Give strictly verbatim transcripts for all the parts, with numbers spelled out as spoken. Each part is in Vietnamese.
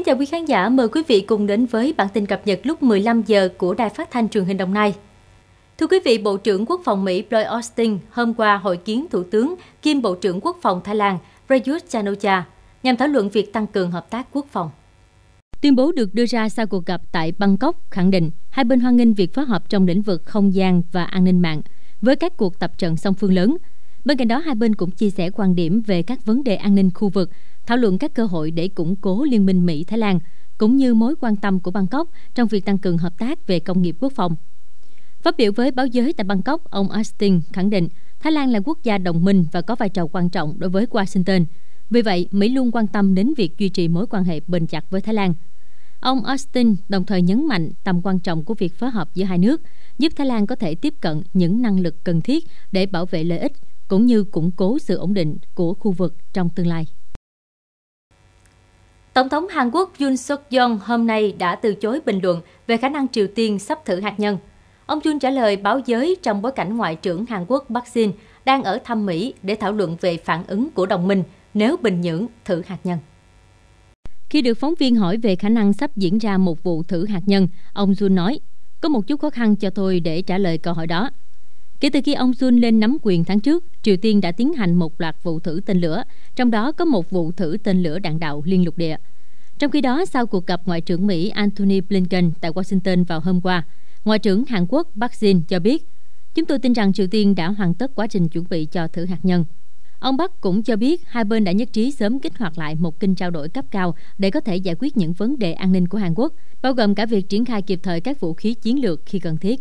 chào quý khán giả, mời quý vị cùng đến với bản tin cập nhật lúc mười lăm giờ của Đài Phát thanh Truyền hình Đồng Nai. Thưa quý vị, Bộ trưởng Quốc phòng Mỹ Lloyd Austin hôm qua hội kiến Thủ tướng kiêm Bộ trưởng Quốc phòng Thái Lan Prayut Chan-o-cha nhằm thảo luận việc tăng cường hợp tác quốc phòng. Tuyên bố được đưa ra sau cuộc gặp tại Bangkok khẳng định hai bên hoan nghênh việc phối hợp trong lĩnh vực không gian và an ninh mạng với các cuộc tập trận song phương lớn. Bên cạnh đó, hai bên cũng chia sẻ quan điểm về các vấn đề an ninh khu vực, thảo luận các cơ hội để củng cố liên minh Mỹ-Thái Lan, cũng như mối quan tâm của Bangkok trong việc tăng cường hợp tác về công nghiệp quốc phòng. Phát biểu với báo giới tại Bangkok, ông Austin khẳng định Thái Lan là quốc gia đồng minh và có vai trò quan trọng đối với Washington. Vì vậy, Mỹ luôn quan tâm đến việc duy trì mối quan hệ bền chặt với Thái Lan. Ông Austin đồng thời nhấn mạnh tầm quan trọng của việc phối hợp giữa hai nước, giúp Thái Lan có thể tiếp cận những năng lực cần thiết để bảo vệ lợi ích, cũng như củng cố sự ổn định của khu vực trong tương lai. Tổng thống Hàn Quốc Yoon suk yeol hôm nay đã từ chối bình luận về khả năng Triều Tiên sắp thử hạt nhân. Ông Yoon trả lời báo giới trong bối cảnh Ngoại trưởng Hàn Quốc Park Jin đang ở thăm Mỹ để thảo luận về phản ứng của đồng minh nếu Bình Nhưỡng thử hạt nhân. Khi được phóng viên hỏi về khả năng sắp diễn ra một vụ thử hạt nhân, ông Yoon nói, có một chút khó khăn cho tôi để trả lời câu hỏi đó. Kể từ khi ông Yoon lên nắm quyền tháng trước, Triều Tiên đã tiến hành một loạt vụ thử tên lửa, trong đó có một vụ thử tên lửa đạn đạo liên lục địa. Trong khi đó, sau cuộc gặp Ngoại trưởng Mỹ Antony Blinken tại Washington vào hôm qua, Ngoại trưởng Hàn Quốc Park Jin cho biết, chúng tôi tin rằng Triều Tiên đã hoàn tất quá trình chuẩn bị cho thử hạt nhân. Ông Park cũng cho biết hai bên đã nhất trí sớm kích hoạt lại một kênh trao đổi cấp cao để có thể giải quyết những vấn đề an ninh của Hàn Quốc, bao gồm cả việc triển khai kịp thời các vũ khí chiến lược khi cần thiết.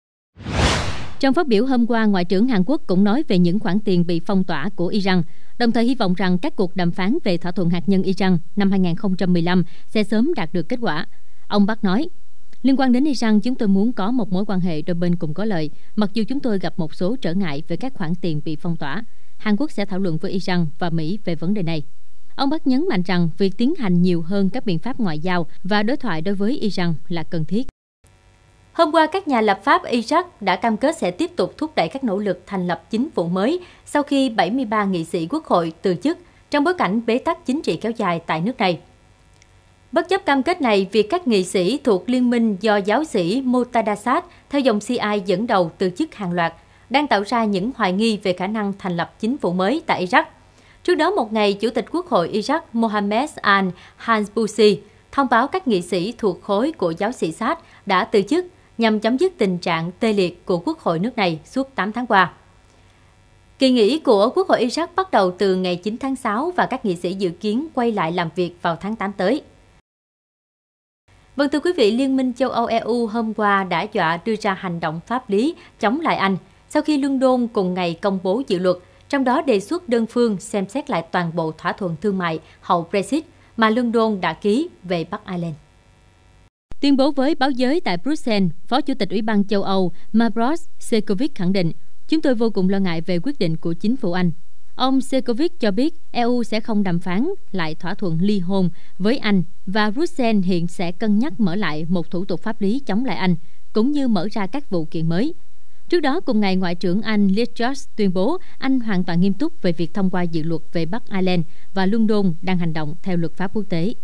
Trong phát biểu hôm qua, Ngoại trưởng Hàn Quốc cũng nói về những khoản tiền bị phong tỏa của Iran, đồng thời hy vọng rằng các cuộc đàm phán về thỏa thuận hạt nhân Iran năm hai nghìn không trăm mười lăm sẽ sớm đạt được kết quả. Ông Park nói, liên quan đến Iran, chúng tôi muốn có một mối quan hệ đôi bên cùng có lợi, mặc dù chúng tôi gặp một số trở ngại về các khoản tiền bị phong tỏa. Hàn Quốc sẽ thảo luận với Iran và Mỹ về vấn đề này. Ông Park nhấn mạnh rằng việc tiến hành nhiều hơn các biện pháp ngoại giao và đối thoại đối với Iran là cần thiết. Hôm qua, các nhà lập pháp Iraq đã cam kết sẽ tiếp tục thúc đẩy các nỗ lực thành lập chính phủ mới sau khi bảy mươi ba nghị sĩ quốc hội từ chức trong bối cảnh bế tắc chính trị kéo dài tại nước này. Bất chấp cam kết này, việc các nghị sĩ thuộc liên minh do giáo sĩ Muqtada Saad theo dòng Shia dẫn đầu từ chức hàng loạt đang tạo ra những hoài nghi về khả năng thành lập chính phủ mới tại Iraq. Trước đó một ngày, Chủ tịch Quốc hội Iraq Mohammed al-Hanbousi thông báo các nghị sĩ thuộc khối của giáo sĩ Saad đã từ chức nhằm chấm dứt tình trạng tê liệt của Quốc hội nước này suốt tám tháng qua. Kỳ nghỉ của Quốc hội Iraq bắt đầu từ ngày chín tháng sáu và các nghị sĩ dự kiến quay lại làm việc vào tháng tám tới. Vâng, thưa quý vị, Liên minh châu Âu E U hôm qua đã dọa đưa ra hành động pháp lý chống lại Anh sau khi London cùng ngày công bố dự luật, trong đó đề xuất đơn phương xem xét lại toàn bộ thỏa thuận thương mại hậu Brexit mà London đã ký về Bắc Ireland. Tuyên bố với báo giới tại Bruxelles, Phó Chủ tịch Ủy ban châu Âu Maroš Šefčovič khẳng định, chúng tôi vô cùng lo ngại về quyết định của chính phủ Anh. Ông Šefčovič cho biết E U sẽ không đàm phán lại thỏa thuận ly hôn với Anh và Bruxelles hiện sẽ cân nhắc mở lại một thủ tục pháp lý chống lại Anh, cũng như mở ra các vụ kiện mới. Trước đó, cùng ngày, Ngoại trưởng Anh Liz Truss tuyên bố Anh hoàn toàn nghiêm túc về việc thông qua dự luật về Bắc Ireland và London đang hành động theo luật pháp quốc tế.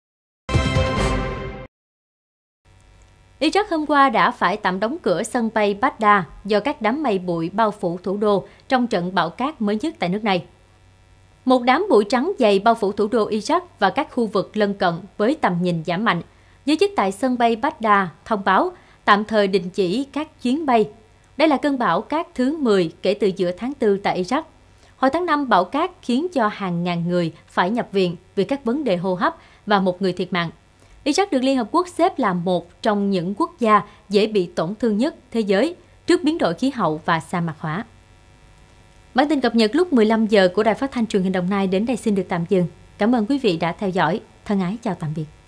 Iraq hôm qua đã phải tạm đóng cửa sân bay Baghdad do các đám mây bụi bao phủ thủ đô trong trận bão cát mới nhất tại nước này. Một đám bụi trắng dày bao phủ thủ đô Iraq và các khu vực lân cận với tầm nhìn giảm mạnh. Giới chức tại sân bay Baghdad thông báo tạm thời đình chỉ các chuyến bay. Đây là cơn bão cát thứ mười kể từ giữa tháng tư tại Iraq. Hồi tháng năm, bão cát khiến cho hàng ngàn người phải nhập viện vì các vấn đề hô hấp và một người thiệt mạng. Iraq được Liên Hợp Quốc xếp là một trong những quốc gia dễ bị tổn thương nhất thế giới trước biến đổi khí hậu và sa mạc hóa. Bản tin cập nhật lúc mười lăm giờ của Đài Phát thanh Truyền hình Đồng Nai đến đây xin được tạm dừng. Cảm ơn quý vị đã theo dõi. Thân ái chào tạm biệt.